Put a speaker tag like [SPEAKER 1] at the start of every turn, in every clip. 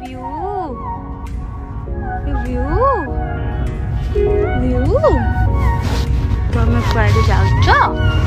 [SPEAKER 1] View view view तुम कुआडे जाउछ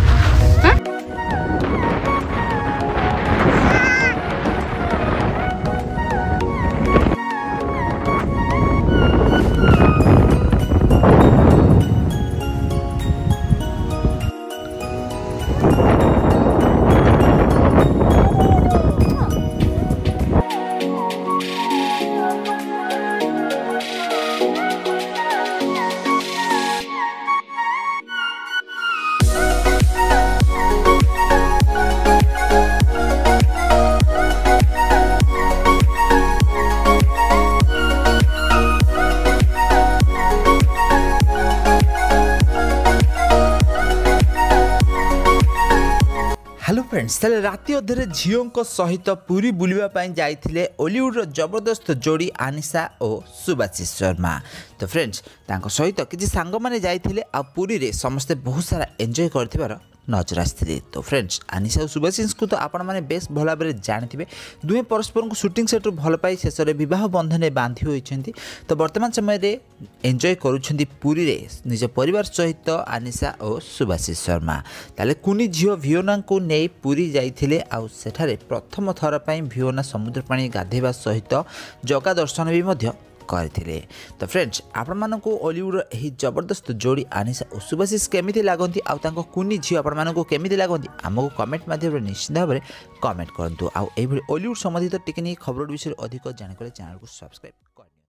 [SPEAKER 2] hello friends तेल राति अधे झीओं सहित पूरी बुलवाई जाइए ओलीवुड जबरदस्त जोड़ी आनिशा और सुभाशिष शर्मा। तो फ्रेंड्स तांको सहित किसी सांग मैंने जाइए आ पुरी रे समस्ते बहुत सारा एंजॉय कर नजर आसते। तो फ्रेंड्स आनिशा और सुभाशिष को तो आपण मैंने बेस भल भाव में जानते दुहे परस्पर को शूटिंग सेट्रु भल पाई शेष में बह बंधन बांधि होती। तो वर्तमान समय एंजॉय करुँच पुरी रे निज परिवार सहित आनिशा और सुभाशिष शर्मा। ताले कुनी झील भियोना को नहीं पुरी जाइए आठ प्रथम थर पर भियोना समुद्र पानी गाधेवा सहित जगा दर्शन भी करथिले। तो फ्रेंड्स आपण मानको ओलीवुड यही जबरदस्त जोड़ी आनिशा और सुभाशिष केमिति लागंती आ तांको कुनी झी आपण मानको केमिति लागंती हमको कमेंट माध्यम निश्चित भाव में कमेंट करंतु। आ एभली ओलीवुड संबंधित टेक्निक खबर विषय अधिक जानकारी चैनल को सब्सक्राइब